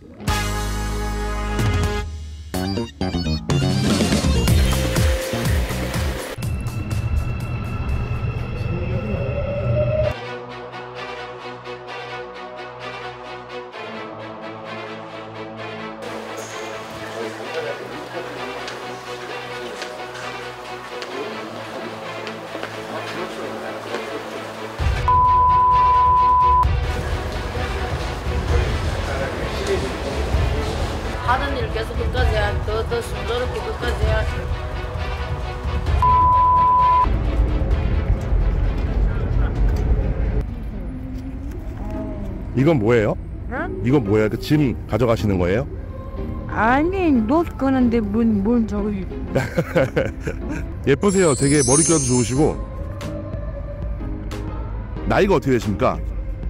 하는 일 계속 끝까지 해야 더 순조롭게 끝까지 해야 이건 뭐예요? 응? 이건 뭐예요? 그 짐 가져가시는 거예요? 아니 노트 거는데 뭘 저기 예쁘세요. 되게 머릿결도 좋으시고. 나이가 어떻게 되십니까?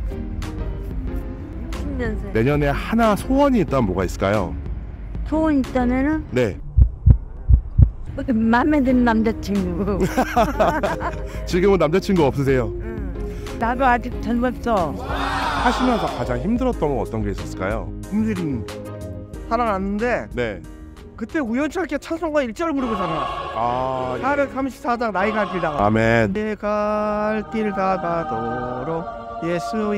10년생 내년에 하나 소원이 있다면 뭐가 있을까요? 소원 있다면은 네. 맘에 드는 남자친구. 지금은 남자친구 없으세요? 나도 아직 젊었어. 하시면서 가장 힘들었던 건 어떤 게 있었을까요? 힘들이 살아났는데 네. 그때 우연찮게 찬송가 1절 부르고잖아. 아, 434장 나이가 길다가 아멘. 내 갈 길 가가도록 예수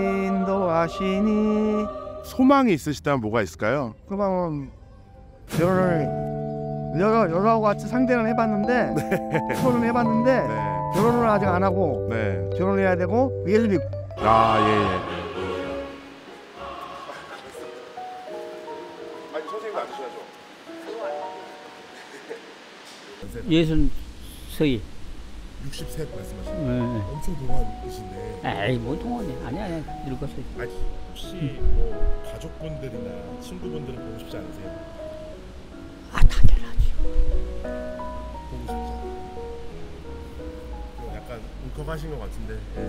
인도하시니. 소망이 있으시다면 뭐가 있을까요? 그 방은 결혼을 여러하고 같이 상대는 해봤는데 결혼을 해봤는데 네. 결혼을 아직 안 하고 네. 결혼을 해야 되고 예수 믿고. 아, 예, 예. 아니, 선생님 앉으셔야죠. 예순서이. 60세 말씀하시는 네. 엄청 동안이신데. 에이 뭐 동안이 아니야 늙었어요. 아니, 혹시 뭐 가족분들이나 친구분들은 보고 싶지 않으세요? 아 당연하지. 보고 싶죠. 약간 울컥하신 것 같은데. 예.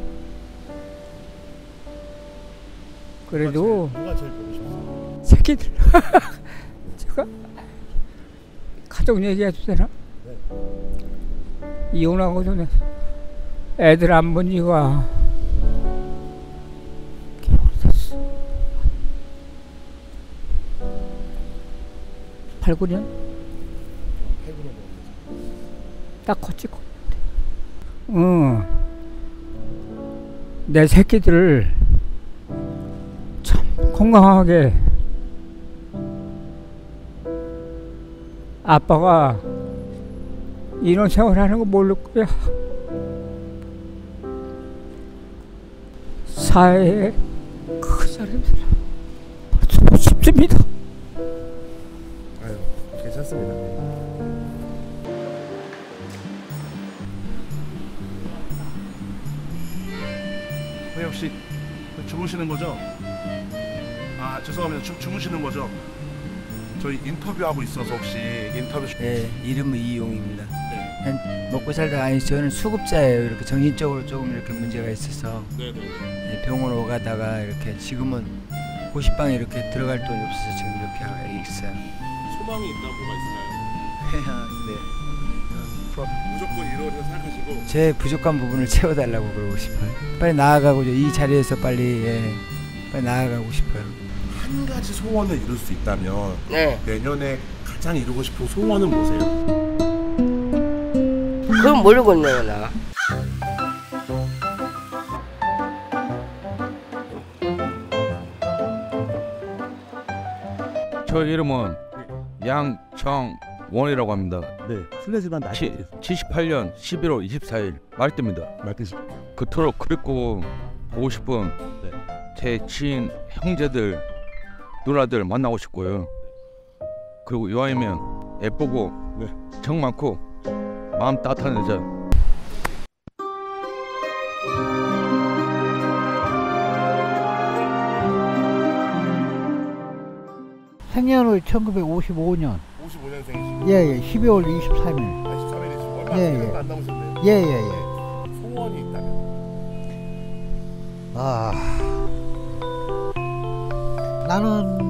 그래도 누가 제일 보고 싶으세요? 새끼들. 제가 가족 얘기해도 되나? 네. 이혼하고 전에 애들 안 본 지가 꽤 오래됐어. 8, 9년? 8, 9년 딱 컸지. 내 새끼들을 참 건강하게 아빠가 이런 생활하는 거 모를 거야. 사회에 큰 사람들 보고 싶습니다. 아유, 괜찮습니다. 네, 혹시 주무시는 거죠? 아, 죄송합니다. 주무시는 거죠? 저희 인터뷰하고 있어서 혹시 인터뷰 네, 이름은 이용입니다. 네. 그냥 먹고 살다가 아니 저는 수급자예요. 이렇게 정신적으로 조금 이렇게 문제가 있어서 네, 병원 오가다가 이렇게 지금은 고시방에 이렇게 들어갈 돈이 없어서 지금 이렇게 하고 있어요. 소망이 있다면 뭐가 있을까요? 네. 무조건 이루어진다 생각하시고 제 부족한 부분을 채워달라고 그러고 싶어요. 빨리 나아가고 이 자리에서 빨리 나아가고 싶어요. 한 가지 소원을 이룰 수 있다면 네. 내년에 가장 이루고 싶은 소원은 뭐세요? 그건 모르겠네요, 나. 저 이름은 양청원이라고 합니다. 네, 실례지만 나이 78년 11월 24일 말띠입니다. 말뜻이 그토록 그립고 보고 싶은 네. 제 지인 형제들 누나들 만나고 싶고요. 그리고 이왕이면 예쁘고 네. 정 많고 마음 따뜻한 여자. 생년월일 1955년 55년생이시고 예예 12월 23일 13일이시고 얼마 예, 예. 안 남으셨네요. 예예예 소원이 있다면 아 나는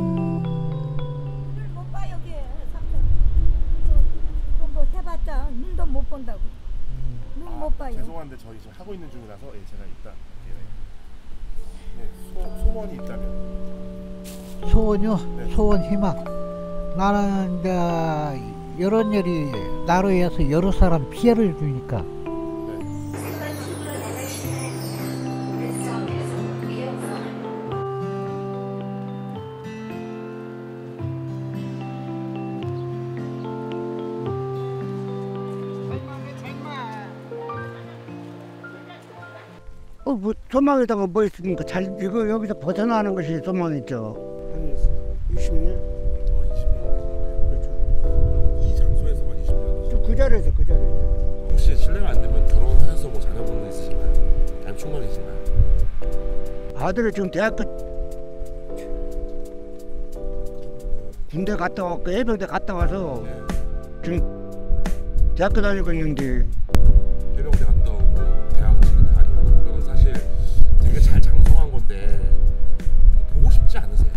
못 봐 여기 삼촌. 그거 뭐 해봤자 눈도 못 본다고. 눈 못 봐요. 죄송한데 저희 지금 하고 있는 중이라서 제가 이따 소원이 있다면 소원요? 네. 소원 희망. 나는 이제 이런 일이 나로 해서 여러 사람 피해를 주니까 뭐 소망에다가 뭐 있습니까? 잘 이거 여기서 벗어나는 것이 소망이죠. 한 20년? 20년 그렇죠. 이 장소에서만 20년. 그 자리에서 그 자리에서. 혹시 실례가 안 되면 결혼하셔서 뭐 자녀분은 있으신가요? 아니면 충분이신가요? 아들이 지금 대학교 군대 갔다 왔고 해병대 갔다 와서 네. 지금 대학교 다니고 있는데 해병대 갔다 오고 대학 지금 다니고 그러면 사실 되게 잘 장성한 건데 보고 싶지 않으세요?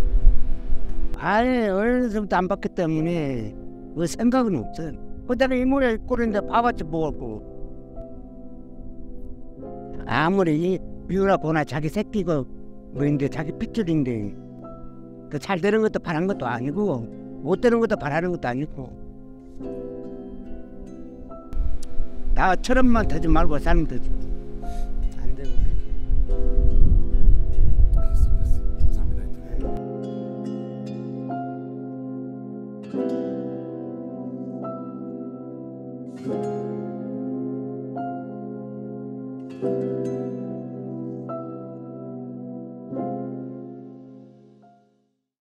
아예 어려서부터 안 봤기 때문에 그 생각은 없어요. 그다음에 이 모래 꼴인데 봐봤자 뭐고 아무리 미우나 보나 자기 새끼고 뭐인데 자기 핏줄인데 그 잘 되는 것도 바라는 것도 아니고 못 되는 것도 바라는 것도 아니고 나처럼만 되지 말고 사는 거지.